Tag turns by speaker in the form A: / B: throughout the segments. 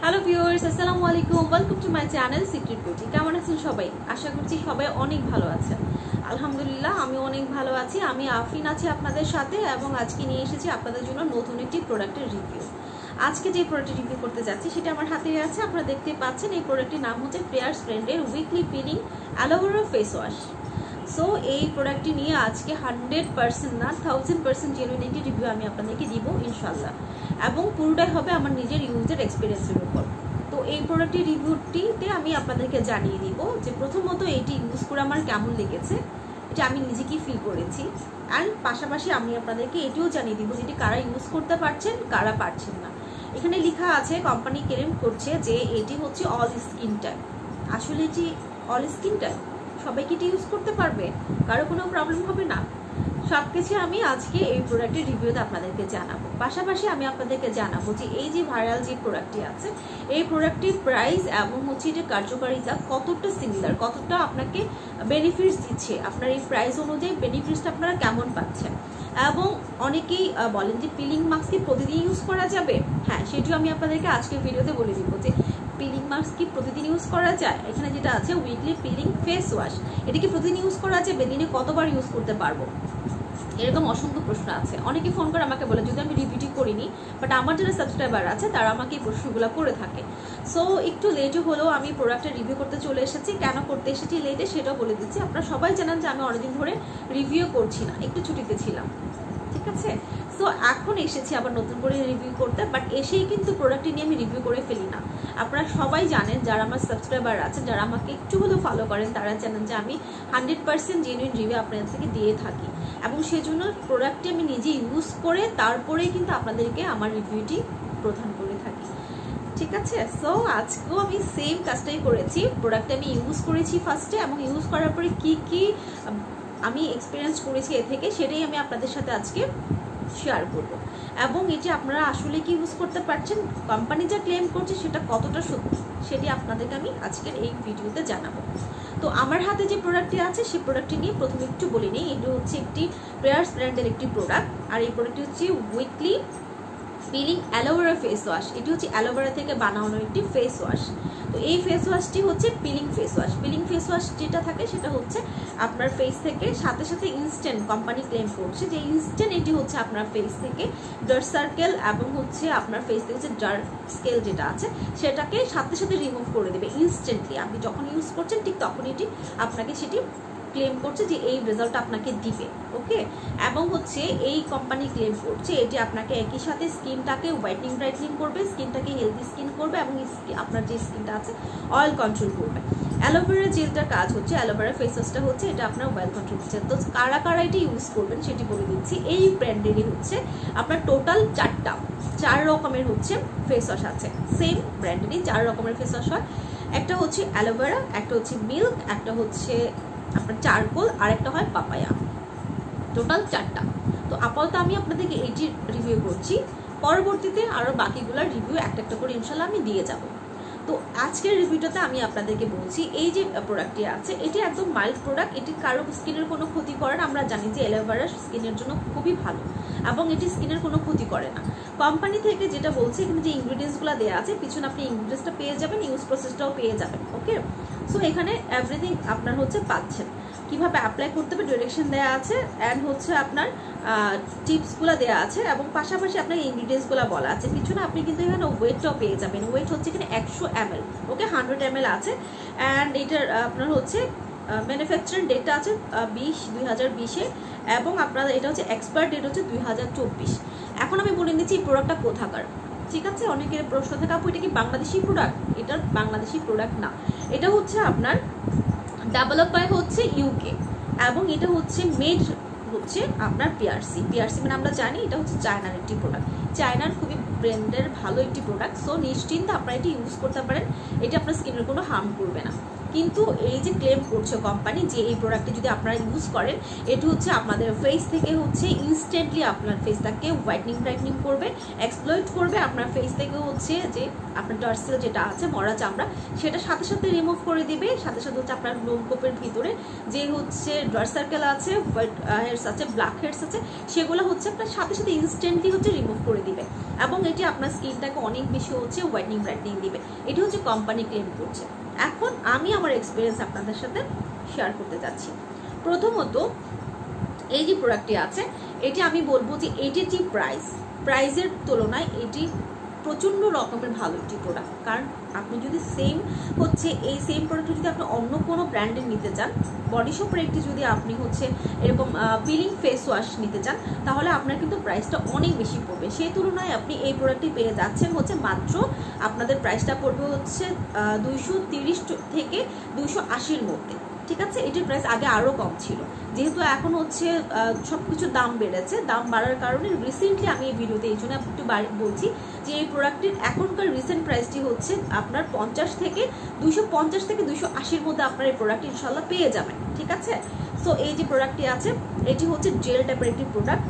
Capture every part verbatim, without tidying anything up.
A: Hello viewers, আসসালামু আলাইকুম। Welcome to my channel Secret Beauty. কেমন আছেন সবাই? আশা করছি সবাই অনেক ভালো আছেন। আলহামদুলিল্লাহ আমি অনেক ভালো আছি। আমি আফরিন আছি আপনাদের সাথে এবং আজকে নিয়ে এসেছি আপনাদের জন্য নতুন একটি প্রোডাক্টের রিভিউ। আজকে যে প্রোডাক্টটি রিভিউ করতে যাচ্ছি সেটা আমার হাতে আছে, আপনারা দেখতে পাচ্ছেন। এই প্রোডাক্টটির নাম হচ্ছে ফেয়ার্স ব্র্যান্ডের weekly peeling aloe vera face wash. So এই প্রোডাক্টটি নিয়ে আজকে হান্ড্রেড পার্সেন্ট না থাউজেন্ড পার্সেন্ট জেনুইন একটি রিভিউ আমি আপনাদেরকে দিব ইনশাল্লাহ, এবং পুরোটাই হবে আমার নিজের ইউজের এক্সপিরিয়েন্সের উপর। তো এই প্রোডাক্টের রিভিউটিতে আমি আপনাদেরকে জানিয়ে দিব যে প্রথমত এটি ইউজ করে আমার কেমন লেগেছে, এটা আমি নিজেকেই ফিল করেছি। অ্যান্ড পাশাপাশি আমি আপনাদেরকে এটিও জানিয়ে দিব যে এটি কারা ইউজ করতে পারছেন কারা পারছেন না। এখানে লেখা আছে, কোম্পানি ক্লেম করছে যে এটি হচ্ছে অল স্কিন টাইপ। আসলে এটি অল স্কিন টাইপ, সবাই কি এটি ইউজ করতে পারবে? কারো কোনো প্রবলেম হবে না? সব কিছু আমি আজকে এই প্রোডাক্টের রিভিউতে আপনাদেরকে জানাবো। পাশাপাশি আমি আপনাদেরকে জানাবো যে এই যে ভাইরাল যে প্রোডাক্টটি আছে, এই প্রোডাক্টটির প্রাইস এবং হচ্ছে যে কার্যকারিতা কতটা সিমিলার, কতটা আপনাকে বেনিফিটস দিচ্ছে, আপনার এই প্রাইস অনুযায়ী বেনিফিটসটা আপনারা কেমন পাচ্ছেন। এবং অনেকেই বলেন যে পিলিং মাস্ক কি প্রতিদিন ইউজ করা যাবে? হ্যাঁ, সেটিও আমি আপনাদেরকে আজকের ভিডিওতে বলে দিব যে পিলিং মাস্ক কি প্রতিদিন ইউজ করা যায়। এখানে যেটা আছে উইকলি পিলিং ফেস ওয়াশ, এটা কি প্রতিদিন ইউজ করা যাবে? দিনে কতবার ইউজ করতে পারবো? এরকম অসংখ্য প্রশ্ন আছে। অনেকে ফোন করে আমাকে বলে, যদি আমি রিভিউটি করিনি, বাট আমার যারা সাবস্ক্রাইবার আছে তারা আমাকে এই প্রশ্নগুলো করে থাকে। সো একটু লেটে হলেও আমি প্রোডাক্টের রিভিউ করতে চলে এসেছি। কেন করতে এসেছি লেটে সেটাও বলে দিচ্ছি। আপনারা সবাই জানেন যে আমি অনেকদিন ধরে রিভিউ করছি না, একটু ছুটিতে ছিলাম, ঠিক আছে। সো এখন এসেছি আবার নতুন করে রিভিউ করতে, বাট এসেই কিন্তু প্রোডাক্টটি নিয়ে আমি রিভিউ করে ফেলি না। আপনারা সবাই জানেন, যারা আমার সাবস্ক্রাইবার আছেন, যারা আমাকে একটু হলেও ফলো করেন, তারা জানেন যে আমি হান্ড্রেড পার্সেন্ট জেনুইন রিভিউ আপনাদের থেকে দিয়ে থাকি, এবং সেই জন্য প্রোডাক্টটি আমি নিজে ইউজ করে তারপরেই কিন্তু আপনাদেরকে আমার রিভিউটি প্রদান করে থাকি, ঠিক আছে। সো আজকেও আমি সেম কাজটাই করেছি। প্রোডাক্টটা আমি ইউজ করেছি ফার্স্টে, এবং ইউজ করার পরে কি কি আমি এক্সপিরিয়েন্স করেছি এ থেকে, সেটাই আমি আপনাদের সাথে আজকে শেয়ার করব। এবং এটি আপনারা আসলে কি ইউজ করতে পারছেন, কোম্পানি যা ক্লেম করছে সেটা কতটা সত্যি, সেটি আপনাদেরকে আমি আজকের এই ভিডিওতে জানাবো। তো আমার হাতে যে প্রোডাক্টটি আছে সেই প্রোডাক্টটি নিয়ে প্রথমে একটু বলে নিই। এটি হচ্ছে একটি ফেয়ার্স ব্র্যান্ডের একটি প্রোডাক্ট, আর এই প্রোডাক্টটি হচ্ছে weekly peeling aloe vera face wash. এটি হচ্ছে অ্যালোভেরা থেকে বানানো একটি ফেস ওয়াশ। তো এই ফেস ওয়াশটি হচ্ছে peeling face wash. Peeling face wash যেটা থাকে সেটা হচ্ছে আপনার ফেস থেকে সাথে সাথে ইনস্ট্যান্ট, কোম্পানি ক্লেম করছে যে ইনস্ট্যান্ট এটি হচ্ছে আপনার ফেস থেকে ডার্ক সার্কেল এবং হচ্ছে আপনার ফেস থেকে যে ডার্ক স্কেল যেটা আছে সেটাকে সাথে সাথে রিমুভ করে দেবে ইনস্ট্যান্টলি। আপনি যখন ইউজ করছেন ঠিক তখন এটি আপনাকে সেটি ক্লেম করছে যে এই রেজাল্ট আপনাকে দিবে, ওকে। এবং হচ্ছে এই কোম্পানি ক্লেম করছে এটি আপনাকে একই সাথে স্কিনটাকে হোয়াইটনিং ব্রাইটনিং করবে, স্কিনটাকে হেলদি স্কিন করবে, এবং আপনার যে স্কিনটা আছে অয়েল কন্ট্রোল করবে। অ্যালোভেরা জেলটার কাজ হচ্ছে, অ্যালোভেরা ফেস ওয়াশটা হচ্ছে এটা আপনার অয়েল কন্ট্রোল করছে। তো কারা কারা এটি ইউজ করবেন সেটি বলে দিচ্ছি। এই ব্র্যান্ডেরই হচ্ছে আপনার টোটাল চারটা চার রকমের হচ্ছে ফেস ওয়াশ আছে। সেম ব্র্যান্ডেরই চার রকমের ফেস ওয়াশ হয়। একটা হচ্ছে অ্যালোভেরা, একটা হচ্ছে মিল্ক, একটা হচ্ছে আপনার চারকোল, আর একটা হয় পাপায়া। টোটাল চারটা। তো আপাতত আমি আপনাদেরকে এইটি রিভিউ করছি, পরবর্তীতে আরও বাকিগুলোর রিভিউ একটা একটা করে ইনশাল্লাহ আমি দিয়ে যাব। তো আজকের রিভিউটাতে আমি আপনাদেরকে বলছি এই যে প্রোডাক্টটি আছে এটি একদম মাইল্ড প্রোডাক্ট। এটি কারো স্কিনের কোনো ক্ষতি করে না। আমরা জানি যে অ্যালোভেরা স্কিনের জন্য খুবই ভালো, এবং এটি স্কিনের কোনো ক্ষতি করে না। কোম্পানি থেকে যেটা বলছে, এখানে যে ইনগ্রিডিয়েন্টসগুলো দেওয়া আছে পিছনে আপনি ইনগ্রিডিয়েন্টসটা পেয়ে যাবেন, ইউজ প্রসেসটাও পেয়ে যাবেন, ওকে। সো এখানে এভরিথিং আপনার হচ্ছে পাচ্ছেন, কিভাবে অ্যাপ্লাই করতে হবে ডিরেকশন দেওয়া আছে, অ্যান্ড হচ্ছে আপনার টিপসগুলো দেওয়া আছে, এবং পাশাপাশি আপনার ইনগ্রিডিয়েন্টসগুলো বলা আছে পিছনে। আপনি কিন্তু এখানে ওয়েটটাও পেয়ে যাবেন। ওয়েট হচ্ছে এখানে একশো M L, okay, hundred M L আছে। অ্যান্ড এটার আপনার হচ্ছে ম্যানুফ্যাকচারিং ডেটটা আছে বিশ দুই হাজার বিশে, এবং আপনার এটা হচ্ছে এক্সপায়ার ডেট হচ্ছে দুই হাজার চব্বিশ। এখন আমি বলে নিচ্ছি এই প্রোডাক্টটা কোথাকার, ঠিক আছে। অনেকের প্রশ্ন থাকে, আপু এটা কি বাংলাদেশি প্রোডাক্ট? এটা বাংলাদেশি প্রোডাক্ট না, এটা হচ্ছে আপনার ডেভেলপ বাই হচ্ছে ইউকে, এবং এটা হচ্ছে মেড হচ্ছে আপনার পিআরসি। পিআরসি মানে আমরা জানি এটা হচ্ছে চায়নার একটি প্রোডাক্ট, চায়নার খুবই ব্র্যান্ডের ভালো একটি প্রোডাক্ট। সো নিশ্চিন্তে আপনারা এটি ইউজ করতে পারেন, এটা আপনার স্কিনের কোনো হার্ম করবে না। কিন্তু এই যে ক্লেম করছে কোম্পানি যে এই প্রোডাক্টটি যদি আপনারা ইউজ করেন, এটি হচ্ছে আপনাদের ফেস থেকে হচ্ছে ইনস্ট্যান্টলি আপনার ফেসটাকে হোয়াইটনিং ব্রাইটনিং করবে, এক্সপ্লয়েট করবে। আপনার ফেস থেকে হচ্ছে যে আপনার ডার্সেল যেটা আছে মরা চামড়া, সেটা সাথে সাথে রিমুভ করে দিবে। সাথে সাথে হচ্ছে আপনার লোমকূপের ভিতরে যে হচ্ছে ডার্ক সার্কেল আছে, হোয়াইট হেয়ার্স আছে, ব্ল্যাক হেয়ার্স আছে, সেগুলো হচ্ছে আপনার সাথে সাথে ইনস্ট্যান্টলি হচ্ছে রিমুভ করে দিবে এবং এটি আপনার স্কিনটাকে অনেক বেশি হচ্ছে হোয়াইটনিং ব্রাইটনিং দিবে। এটি হচ্ছে কোম্পানি ক্লেম করছে। এখন আমি আমার এক্সপিরিয়েন্স আপনাদের সাথে শেয়ার করতে যাচ্ছি। প্রথমত এই যে প্রোডাক্টটি আছে, এটি আমি বলবো যে এটির যে প্রাইস, প্রাইসের তুলনায় এটি প্রচণ্ড রকমের ভালো একটি প্রোডাক্ট। কারণ আপনি যদি সেম হচ্ছে এই সেম প্রোডাক্টটা যদি আপনি অন্য কোনো ব্র্যান্ডের নিতে চান, বডি শপের একটি যদি আপনি হচ্ছে এরকম পিলিং ফেস ওয়াশ নিতে চান, তাহলে আপনার কিন্তু প্রাইসটা অনেক বেশি পড়বে। সেই তুলনায় আপনি এই প্রোডাক্টটি পেয়ে যাচ্ছেন হচ্ছে মাত্র আপনাদের প্রাইসটা পড়বে হচ্ছে দুইশো তিরিশ থেকে দুইশো আশির মধ্যে। ঠিক আছে, এটির প্রাইস আগে আরও কম ছিল, যেহেতু এখন হচ্ছে সব কিছুর দাম বেড়েছে। দাম বাড়ার কারণে রিসেন্টলি আমি এই ভিডিওতে এই জন্য একটু বলছি যে এই প্রোডাক্টের এখনকার রিসেন্ট প্রাইসটি হচ্ছে আপনার পঞ্চাশ থেকে দুইশো পঞ্চাশ থেকে দুইশো আশির মধ্যে আপনার এই প্রোডাক্ট ইনশাল্লাহ পেয়ে যাবেন। ঠিক আছে, সো এই যে প্রোডাক্টটি আছে এটি হচ্ছে জেল টাইপের একটি প্রোডাক্ট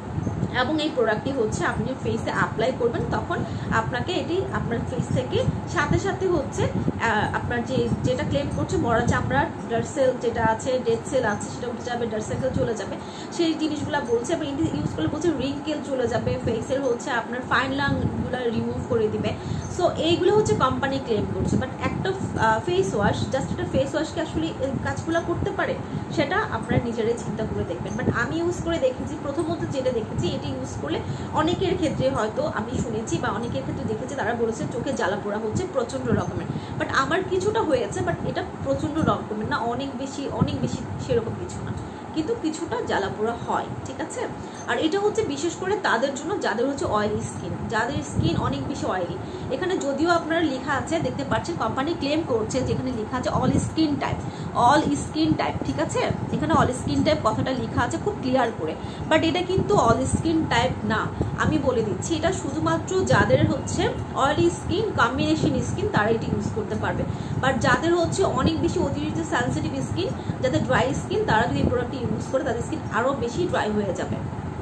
A: এবং এই প্রোডাক্টটি হচ্ছে আপনি ফেসে অ্যাপ্লাই করবেন, তখন আপনাকে এটি আপনার ফেস থেকে সাথে সাথে হচ্ছে আপনার যে যেটা ক্লেম করছে মরা চামড়ার ডার্ক সেল যেটা আছে, ডেড সেল আছে, সেটা উঠে যাবে, ডার্ক সার্কেল চলে যাবে, সেই জিনিসগুলো বলছে। এবং এটি ইউজ করলে বলছে রিঙ্কেল চলে যাবে, ফেসের হচ্ছে আপনার ফাইন লাইনগুলো রিমুভ করে দিবে। সো এইগুলো হচ্ছে কোম্পানি ক্লেম করছে। বাট একটা ফেস ওয়াশ, জাস্ট একটা ফেস ওয়াশকে আসলে কাজগুলো করতে পারে, সেটা আপনারা নিজেরাই চিন্তা করে দেখবেন। বাট আমি ইউজ করে দেখেছি, প্রথমত যেটা দেখেছি এটি ইউজ করলে অনেকের ক্ষেত্রে হয়তো আমি শুনেছি বা অনেকের ক্ষেত্রে দেখেছি তারা বলেছে চোখে জ্বালা পোড়া হচ্ছে প্রচণ্ড রকমের। বাট আমার কিছুটা হয়েছে, বাট এটা প্রচণ্ড রকমের না, অনেক বেশি অনেক বেশি সেরকম কিছু না, কিন্তু কিছুটা জ্বালা পোড়া হয়। ঠিক আছে, আর এটা হচ্ছে বিশেষ করে তাদের জন্য যাদের হচ্ছে অয়েলি স্কিন, যাদের স্কিন অনেক বেশি অয়েলি। এখানে যদিও আপনারা লেখা আছে দেখতে পাচ্ছেন, কোম্পানি ক্লেম করছে যেখানে লেখা আছে all skin type, all skin type. ঠিক আছে, এখানে অল স্কিন টাইপ কথাটা লেখা আছে খুব ক্লিয়ার করে, বাট এটা কিন্তু অল স্কিন টাইপ না। আমি বলে দিচ্ছি, এটা শুধুমাত্র যাদের হচ্ছে অয়েলি স্কিন, কম্বিনেশন স্কিন, তারা এটি ইউজ করতে পারবে। বাট যাদের হচ্ছে অনেক বেশি অতিরিক্ত সেন্সিটিভ স্কিন, যাদের ড্রাই স্কিন, তারা যদি এই প্রোডাক্টটি ইউজ করে তাদের স্কিন আরও বেশি ড্রাই হয়ে যাবে।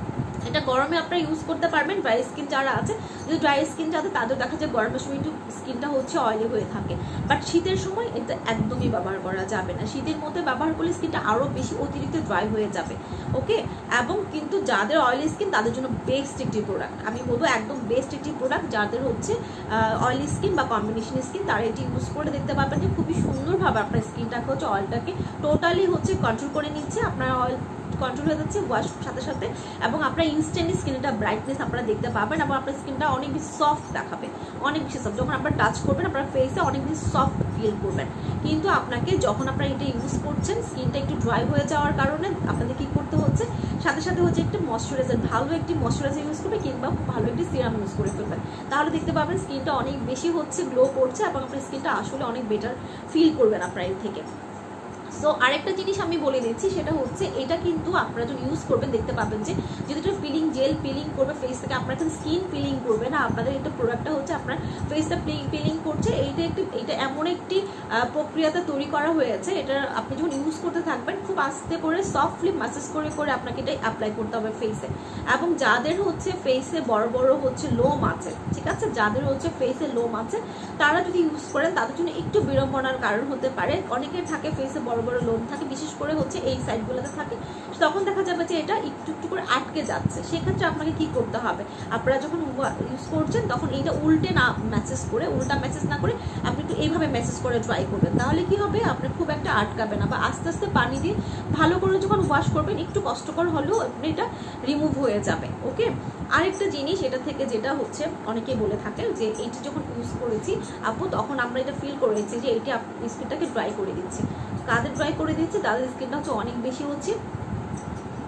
A: এটা গরমে আপনারা ইউজ করতে পারবেন, ড্রাই স্কিন যারা আছে, যদি ড্রাই স্কিন যাদের তাদের দেখা যায় গরমের সময় একটু স্কিনটা হচ্ছে অয়েলি হয়ে থাকে। বাট শীতের সময় এটা একদমই ব্যবহার করা যাবে না, শীতের মধ্যে ব্যবহার করলে স্কিনটা আরও বেশি অতিরিক্ত ড্রাই হয়ে যাবে। ওকে, এবং কিন্তু যাদের অয়েলি স্কিন তাদের জন্য বেস্ট একটি প্রোডাক্ট, আমি বলবো একদম বেস্ট একটি প্রোডাক্ট। যাদের হচ্ছে অয়েলি স্কিন বা কম্বিনেশন স্কিন, তারা এটি ইউজ করে দেখতে পারবেন যে খুবই সুন্দরভাবে আপনার স্কিনটাকে হচ্ছে অয়েলটাকে টোটালি হচ্ছে কন্ট্রোল করে নিচ্ছে, আপনার অয়েল কন্ট্রোল হয়ে যাচ্ছে ওয়াশ সাথে সাথে, এবং আপনার ইনস্ট্যান্টলি স্কিনটা ব্রাইটনেস আপনারা দেখতে পাবেন এবং আপনার স্কিনটা অনেক বেশি সফট দেখাবে, অনেক বেশি সফট। যখন আপনারা টাচ করবেন আপনার ফেসে অনেক বেশি সফট ফিল করবেন। কিন্তু আপনাকে যখন আপনারা এটা ইউজ করছেন স্কিনটা একটু ড্রাই হয়ে যাওয়ার কারণে আপনাদের কি করতে হচ্ছে, সাথে সাথে হচ্ছে একটু ময়শ্চারাইজার, ভালো একটি ময়শ্চারাইজার ইউজ করবে কিংবা ভালো একটি সিরাম ইউজ করে ফেলবেন, তাহলে দেখতে পাবেন স্কিনটা অনেক বেশি হচ্ছে গ্লো করছে এবং আপনার স্কিনটা আসলে অনেক বেটার ফিল করবেন আপনার এর থেকে। সো আরেকটা জিনিস আমি বলে দিচ্ছি, সেটা হচ্ছে এটা কিন্তু আপনারা যখন ইউজ করবেন দেখতে পাবেন যে যদি এটা পিলিং জেল পিলিং করবে ফেস থেকে, আপনার কিন্তু স্কিন পিলিং করবে না, আপনাদের এটা প্রোডাক্টটা হচ্ছে আপনার ফেসটা পিলিং করছে। এইটা একটি এটা এমন একটি প্রক্রিয়াতে তৈরি করা হয়েছে, এটা আপনি যখন ইউজ করতে থাকবেন খুব আস্তে করে সফটলি ম্যাসেজ করে করে আপনাকে এটা অ্যাপ্লাই করতে হবে ফেসে। এবং যাদের হচ্ছে ফেসে বড় বড় হচ্ছে লোম আছে, ঠিক আছে, যাদের হচ্ছে ফেসে লোম আছে তারা যদি ইউজ করেন তাদের জন্য একটু বিড়ম্বনার কারণ হতে পারে। অনেকের থাকে ফেসে বড় বড় লোম থাকে, বিশেষ করে হচ্ছে এই সাইডগুলোতে থাকে, তখন দেখা যাবে যে এটা একটু একটু করে আটকে যাচ্ছে। সেক্ষেত্রে আপনাকে কি করতে হবে, আপনারা যখন ইউজ করছেন তখন এইটা উল্টে না মেসেজ করে, উল্টা মেসেজ না করে আপনি একটু এইভাবে মেসেজ করে ট্রাই করবেন, তাহলে কি হবে আপনার খুব একটা আটকাবে না। বা আস্তে আস্তে পানি দিয়ে ভালো করে যখন ওয়াশ করবেন একটু কষ্টকর হলেও আপনি এটা রিমুভ হয়ে যাবে। ওকে, আরেকটা জিনিস এটা থেকে যেটা হচ্ছে অনেকেই বলে থাকে যে এইটা যখন ইউজ করেছি আপু তখন আমরা এটা ফিল করেছি যে এইটা স্কিনটাকে ড্রাই করে দিচ্ছে। কাদের ড্রাই করে দিচ্ছে, তাদের স্কিনটা হচ্ছে অনেক বেশি হচ্ছে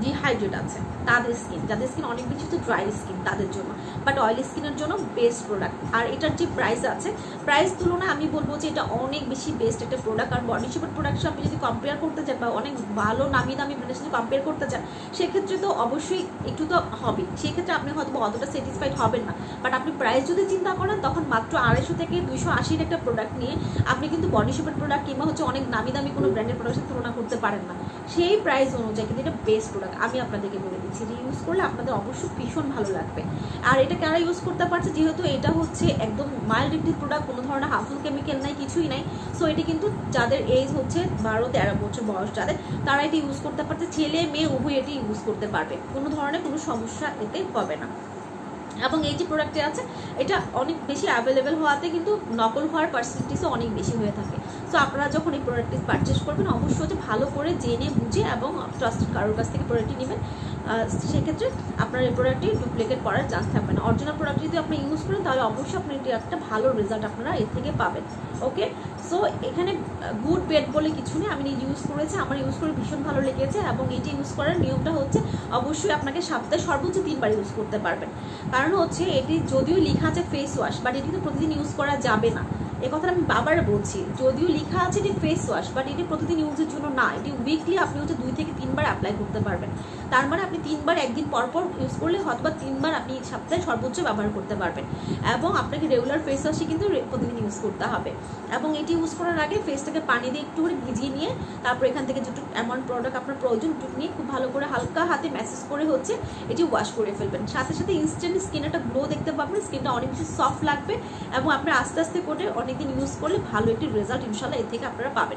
A: ডিহাইড্রেট আছে তাদের স্কিন, যাদের স্কিন অনেক বেশি তো ড্রাই স্কিন তাদের জন্য, বাট অয়েলি স্কিনের জন্য বেস্ট প্রোডাক্ট। আর এটার যে প্রাইস আছে, প্রাইস তুলনায় আমি বলবো যে এটা অনেক বেশি বেস্ট একটা প্রোডাক্ট। আর বডি শেপের প্রোডাক্ট আপনি যদি কম্পেয়ার করতে চান বা অনেক ভালো নামি দামি ব্র্যান্ডের সাথে কম্পেয়ার করতে চান, সেক্ষেত্রে তো অবশ্যই একটু তো হবে, সেক্ষেত্রে আপনি হয়তো অতটা স্যাটিসফাইড হবেন না। বাট আপনি প্রাইস যদি চিন্তা করেন, তখন মাত্র আড়াইশো থেকে দুইশো আশির একটা প্রোডাক্ট নিয়ে আপনি কিন্তু বডি শেপের প্রোডাক্ট কিংবা হচ্ছে অনেক নামি দামি কোনো ব্র্যান্ডের প্রোডাক্টের তুলনা করতে পারেন না। সেই প্রাইস অনুযায়ী কিন্তু এটা বেস্ট প্রোডাক্ট। আমি আপনাদেরকে বলে দিচ্ছি যে ইউজ করলে আপনাদের অবশ্যই ভীষণ ভালো লাগবে। আর এটা কারা ইউজ করতে পারছে, যেহেতু এটা হচ্ছে একদম মাইল্ড একটি প্রোডাক্ট, কোনো ধরনের হার্মফুল কেমিক্যাল নাই, কিছুই নাই। সো এটি কিন্তু যাদের এজ হচ্ছে বারো তেরো বছর বয়স যাদের, তারা এটি ইউজ করতে পারছে, ছেলে মেয়ে উভয় এটি ইউজ করতে পারবে, কোনো ধরনের কোনো সমস্যা এতে হবে না। এবং এই যে প্রোডাক্টটি আছে এটা অনেক বেশি অ্যাভেলেবেল হওয়াতে কিন্তু নকল হওয়ার পার্সেন্টেজও অনেক বেশি হয়ে থাকে। সো আপনারা যখন এই প্রোডাক্টটি পারচেস করবেন, অবশ্যই যে ভালো করে জেনে বুঝে এবং ট্রাস্টেড কারোর কাছ থেকে প্রোডাক্টটি নেবেন, সেক্ষেত্রে আপনার এই প্রোডাক্টটি ডুপ্লিকেট করার চান্স থাকবে না। অরিজিনাল প্রোডাক্ট যদি আপনি ইউজ করেন, তাহলে অবশ্যই আপনি একটা ভালো রেজাল্ট আপনারা এর থেকে পাবেন। ওকে, সো এখানে গুড বেড বলে কিছু নেই, আমি ইউজ করেছি, আমার ইউজ করে ভীষণ ভালো লেগেছে। এবং এটি ইউজ করার নিয়মটা হচ্ছে অবশ্যই আপনাকে সপ্তাহে সর্বোচ্চ তিনবার ইউজ করতে পারবেন। কারণ হচ্ছে এটি যদিও লেখা আছে ফেস ওয়াশ, বাট এটি তো প্রতিদিন ইউজ করা যাবে না। এ কথাটা আমি বাবার বলছি, যদিও লেখা আছে এটি ফেস ওয়াশ, বাট এটি প্রতিদিন ইউজের জন্য না, এটি উইকলি আপনি হচ্ছে দুই থেকে তিনবার অ্যাপ্লাই করতে পারবেন। তার মানে আপনি তিনবার একদিন পর পর ইউজ করলে হয়তো বা তিনবার আপনি সপ্তাহে সর্বোচ্চ ব্যবহার করতে পারবেন। এবং আপনাকে রেগুলার ফেস ওয়াশই কিন্তু প্রতিদিন ইউজ করতে হবে। এবং এটি ইউজ করার আগে ফেসটাকে পানি দিয়ে একটু করে ভিজিয়ে নিয়ে, তারপর এখান থেকে যেটুকু অ্যামাউন্ট প্রোডাক্ট আপনার প্রয়োজন টুকু নিয়ে খুব ভালো করে হালকা হাতে ম্যাসেজ করে হচ্ছে এটি ওয়াশ করে ফেলবেন। সাথে সাথে ইনস্ট্যান্ট স্কিনে একটা গ্লো দেখতে পাবেন, স্কিনটা অনেক বেশি সফট লাগবে। এবং আপনার আস্তে আস্তে করে অনেকদিন ইউজ করলে ভালো একটি রেজাল্ট ইনশাল্লাহ এর থেকে আপনারা পাবেন।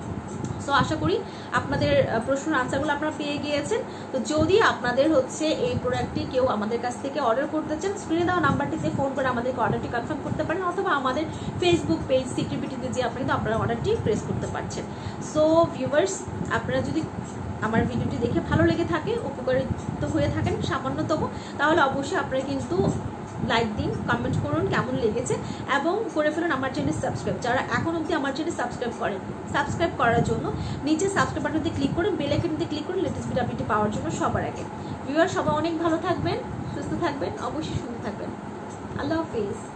A: সো আশা করি আপনাদের প্রশ্নের আনসারগুলো আপনারা পেয়ে গিয়েছেন। তো যদি আপনাদের হচ্ছে এই প্রোডাক্টটি কেউ আমাদের কাছ থেকে অর্ডার করতে চান, স্ক্রিনে দেওয়া নাম্বারটিতে ফোন করে আমাদেরকে অর্ডারটি কনফার্ম করতে পারেন, অথবা আমাদের ফেসবুক পেজ সিক্রেট বিউটিতে যে আপনি কিন্তু আপনারা অর্ডারটি প্রেস করতে পারছেন। সো ভিউয়ার্স, আপনারা যদি আমার ভিডিওটি দেখে ভালো লেগে থাকে, উপকারিত হয়ে থাকেন সামান্যতম, তাহলে অবশ্যই আপনারা কিন্তু লাইক দিন, কমেন্ট করুন কেমন লেগেছে, এবং করে ফেলুন আমার চ্যানেল সাবস্ক্রাইব। যারা এখন অবধি আমার চ্যানেল সাবস্ক্রাইব করেন, সাবস্ক্রাইব করার জন্য নিচে সাবস্ক্রাইব বাটনতে ক্লিক করুন, বেল আইকনতে ক্লিক করুন লেটেস্ট ভিডিও আপডেট পাওয়ার জন্য সবার আগে। ভিউয়ার সবাই অনেক ভালো থাকবেন, সুস্থ থাকবেন, অবশ্যই সুন্দর থাকবেন। আল্লাহ হাফেজ।